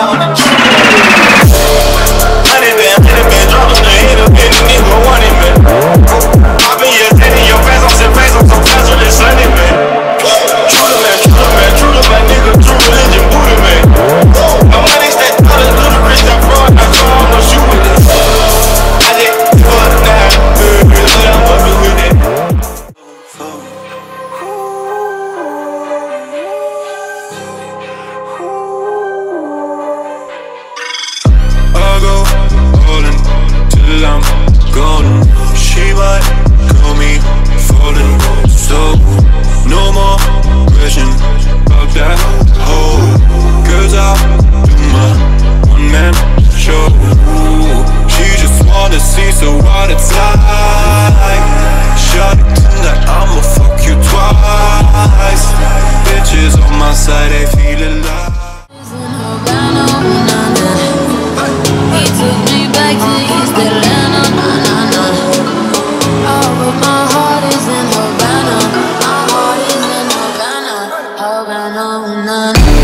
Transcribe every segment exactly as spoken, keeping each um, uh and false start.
on the trip. Honey been, honey been, dropping the hit up in the nigga want it, man. Popping your head in your face, I'm saying face, I'm so fast with this sunny, man. True to man, true to man, true to my nigga, true religion, Buddha, man. My money stay tall as ludicrous, that fraud, I saw I'm gonna shoot with it. I just fuck now, really, I'm fucking with it. I'll go all in till I'm golden. She might call me falling, so no more question about that hoe. Cause I'll do my one man show. She just wanna see, so what it's like. Shot it tonight, I'ma fuck you twice. Bitches on my side, they feel alive. He took me back to East Atlanta, nah, nah, nah. Oh, but my heart is in Havana. My heart is in Havana, Havana, nah, nah.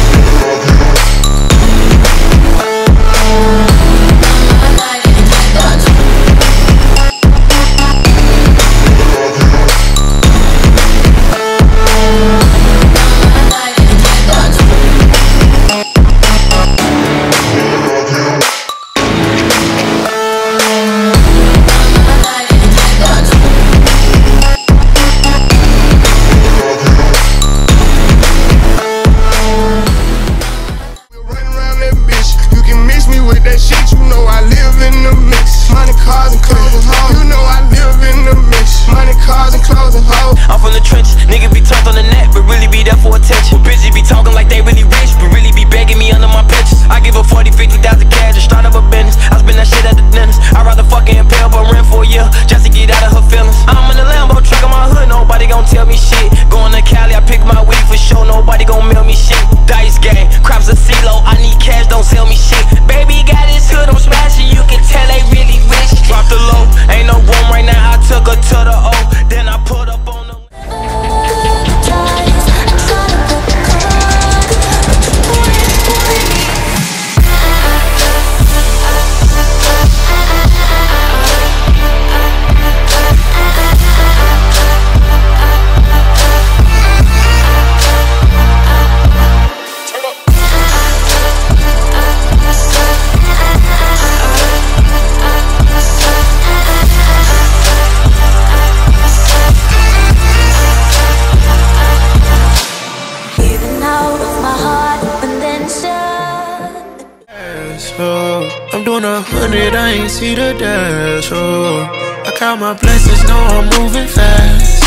I'm doing a hundred, I ain't see the dash, oh. I count my blessings, know I'm moving fast.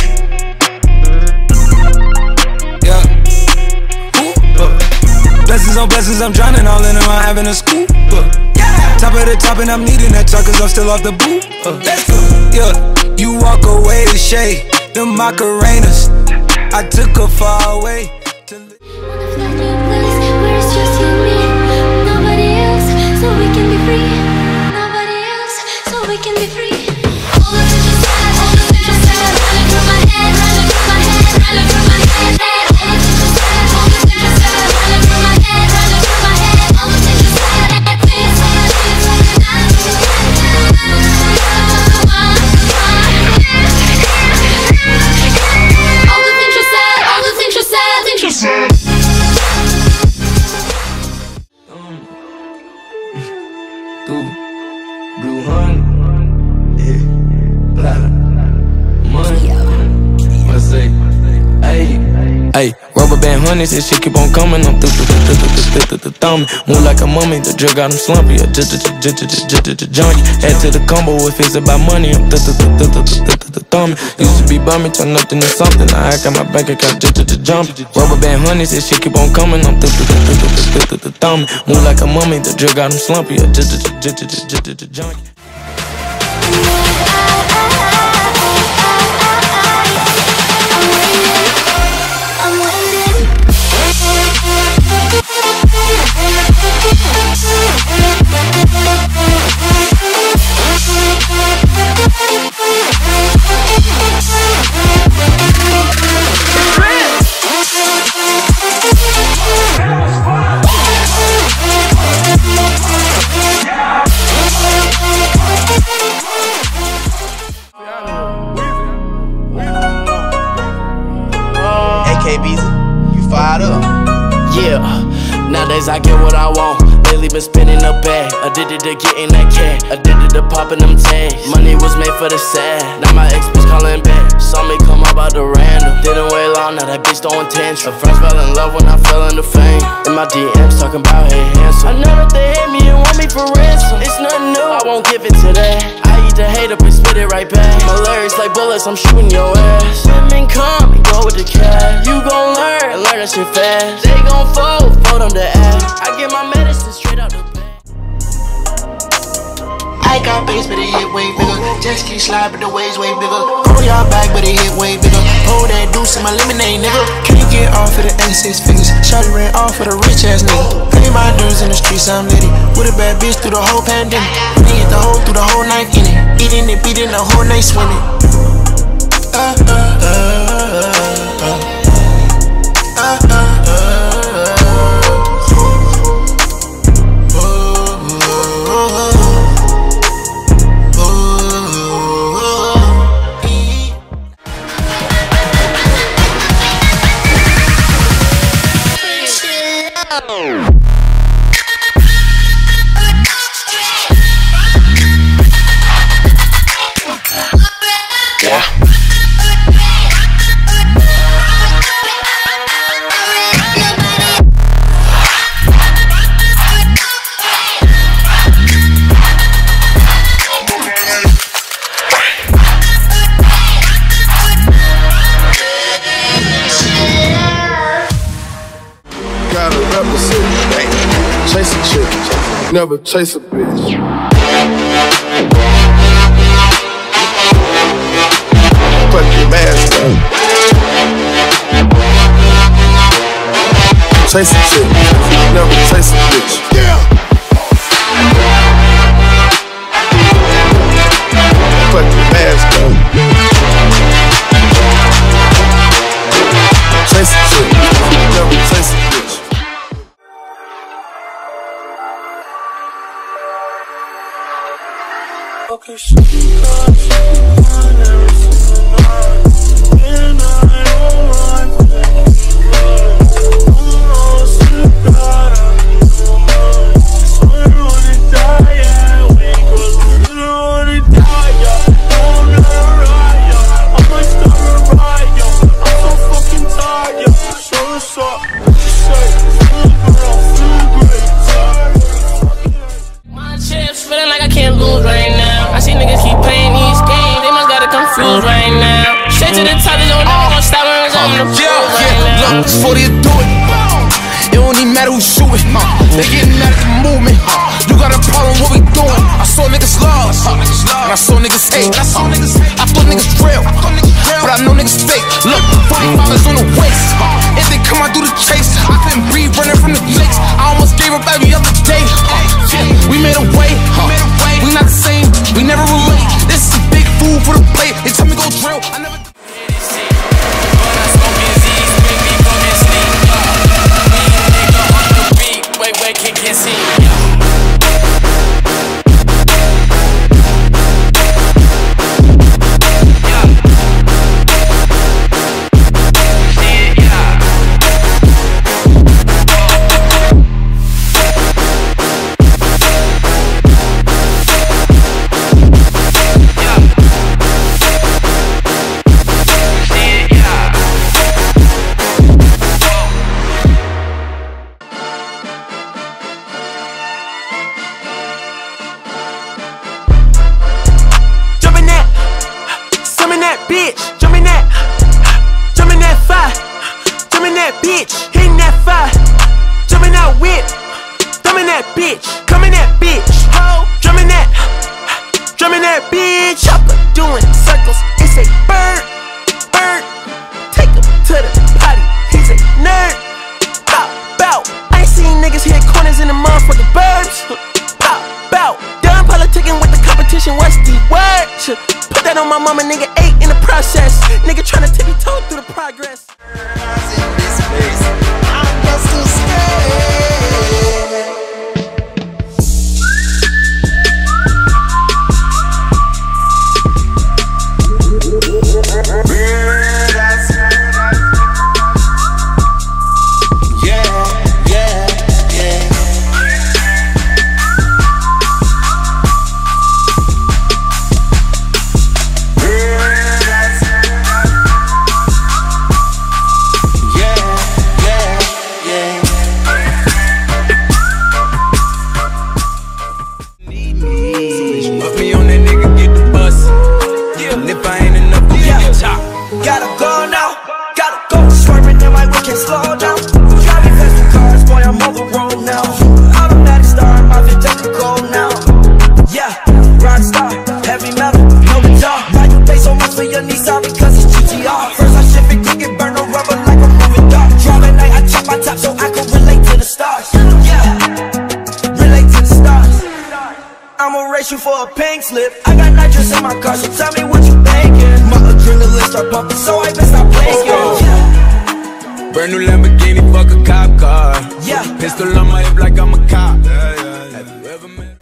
Yeah. Ooh, uh. Blessings on blessings, I'm drowning all in them, I'm having a scoop. Uh. Yeah. Top of the top and I'm needing that truck cause I'm still off the boot. Uh. Let's go. Yeah, you walk away to shade, the Macarenas. I took her far away. So we can be free, nobody else, so we can be free. All the things you said, all the things you said, running through my head, running through my head, running through my head, head. All the things you said, all the things you said, running through my head, running through my head. All the things you said, things you said, things you said. All the things you said, all the things you said, things you said. Blue honey, yeah, lot of money. I say, hey, hey, rubber band honey, this shit keep on coming. I'm thumbing, move like a mummy. The drug got him slumpy, a junkie. Head to the combo if it's about money. I'm thumbing. Used to be bumming, turn nothing to something. I got my bank account jumping. Rubber band honey, this shit keep on coming. I'm thumbing, move like a mummy. The drug got him slumpy, a junkie. Hey, Beezy, you fired up? Yeah, nowadays I get what I want. Lately been spinning a bag, addicted to getting that cash, addicted to popping them tags. Money was made for the sad, now my ex bitch calling back. Saw me come up out the random, didn't wait long, now that bitch throwing tantrum. First fell in love when I fell into fame. In my D Ms talking about hey handsome. I know that they hate me and want me for ransom. It's nothing new, I won't give it to that. I eat the hate up and spit it right back. My lyrics like bullets, I'm shooting your ass. Women come and go with the cash. You gon' learn and learn that shit fast. They gon' fold, fold them to ass. I get my medicine straight out the bag. I got bass, but it hit way bigger. Just keep slide, but the waves way bigger. Pull y'all back, but it hit way bigger. Hold that deuce in my lemonade, nigga. Can't get off of the eighty-six figures. Shawty ran off for the rich ass nigga. Pay my dues in the streets, I'm litty. With a bad bitch through the whole pandemic. We hit the hole through the whole night in it. Eating it, beating the whole night swimming. Uh, uh, uh, uh, uh. Uh, uh, uh. Chase a chick, never chase a bitch. Put your mask on. Chase a chick, never chase a bitch. Yeah. Put your mask on. Chase a chick, never chase a bitch. Okay, she got someone every single night, and I don't like that. Oh, slip out, I need your mind. Swear I wanna die, yeah, we cause we don't wanna die, yeah. I'm not right, yeah. I might start a riot, yeah. I'm so fucking tired, yeah. Show us up, say, feel good, feel great, tired. My chips feeling like I can't lose right now. I see niggas keep playing these games, they must got it confused right now. Straight to the top, they don't know gonna stop when I'm in the pool right now. Look, before they do it, it don't even matter who's shooting. They getting mad at the movement. You got a problem, what we doing? I saw niggas love, and I saw niggas hate. I thought niggas real, but I know niggas fake. Look, forty-five is on the waist. If they come out, do the chase. I couldn't breathe running from the lakes. I almost gave up every other day. We made a way, we not the same, we never relate. This is big food for the plate. They tell me go drill, I never. Wait, wait, can't, can't see. Put that on my mama, nigga, eight in the process. Nigga tryna tip me toe through the progress. slow down. Driving fast with cars, boy, I'm over road now. Automatic star, my fit just cold now. Yeah, rock star, heavy metal, no guitar. Why you pay so much for your Nissan? Because it's G T R. First I shift it, kick it, burn no rubber like a moving dog. Drive at night, I chop my top so I can relate to the stars. Yeah, relate to the stars. I'ma race you for a pink slip. I got nitrous in my car, so tell me what you thinking. My adrenaline start pumping, so I best stop playing. Yeah. Brand new Lamborghini, fuck a cop car. Yeah. Pistol on my hip like I'm a cop. Yeah, yeah, yeah. Have you ever met?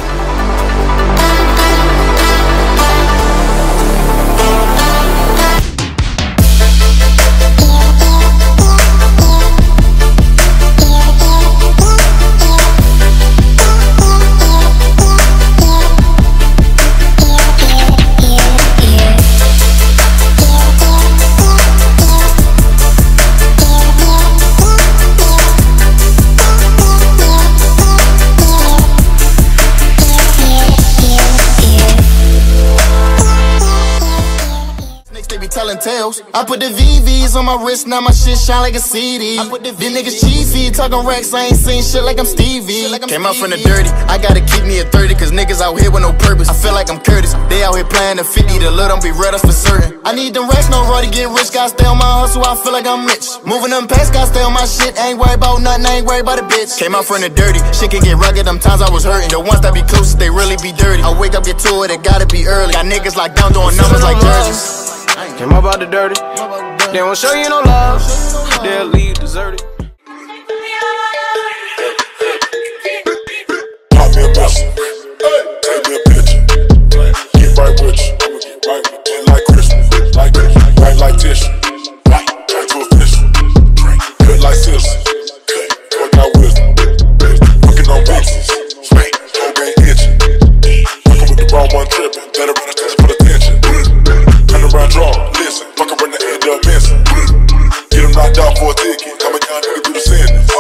Tales. I put the V Vs on my wrist, now my shit shine like a C D. I put the These niggas cheesy, talking racks, I ain't seen shit like I'm Stevie. Like I'm Came Stevie. Out from the dirty, I gotta keep me at thirty, cause niggas out here with no purpose. I feel like I'm Curtis, they out here playing the fifty, the little don't be red us for certain. I need them racks, no raw to get rich, gotta stay on my hustle, I feel like I'm rich. Moving them past, gotta stay on my shit, ain't worried about nothing, I ain't worried about a bitch. Came out from the dirty, shit can get rugged, them times I was hurting. The ones that be closest, they really be dirty. I wake up, get to it, it gotta be early. Got niggas locked down doing numbers like jerseys. Came up out the dirty, they won't show you no love, they'll leave you deserted. Pop me a message, take me a picture, get right with you, I'ma get right with you. Like Christmas, like Christmas, right like tissue, right, turn to a fish, cut like scissors, cut out wisdom, working on bitches, spank, whole gang itching, fucking with the wrong one tripping, better run attention for the tension. Turn around, draw, listen, fuck around the end up missing. Get him knocked out for a ticket, coming down nigga through the sentence.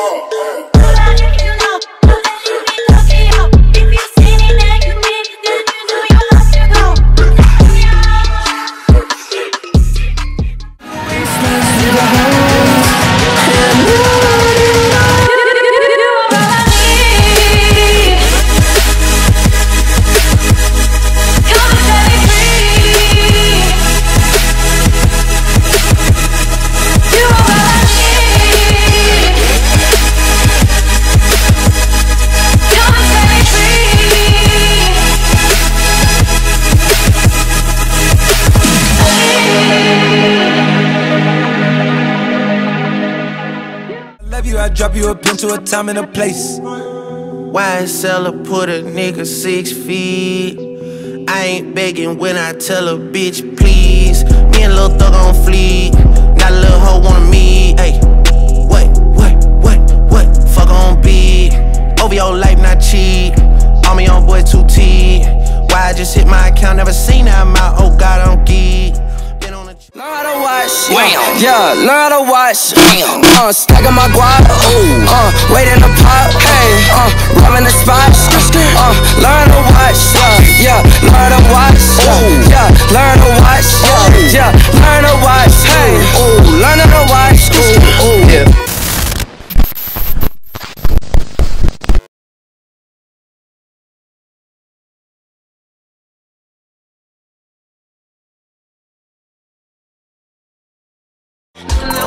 I drop you up into a time and a place. Wine cellar put a nigga six feet. I ain't begging when I tell a bitch please. Me and Lil Thug on fleek. Got a little hoe wanna meet. Ayy, what, what, what, what? Fuck on beat. Over your life, not cheat. All me on boy two T. Why I just hit my account, never seen that amount. Oh God, I'm geek. Learn how to watch, yeah, yeah, learn how to watch, uh, stacking my guap, uh, waiting the pot, hey, uh, robbing the spot, uh, learn to watch, yeah, yeah, learn to watch, yeah, yeah, learn to watch, yeah, yeah, learn to watch, hey, ooh, learn to watch, ooh, ooh, yeah. Tonight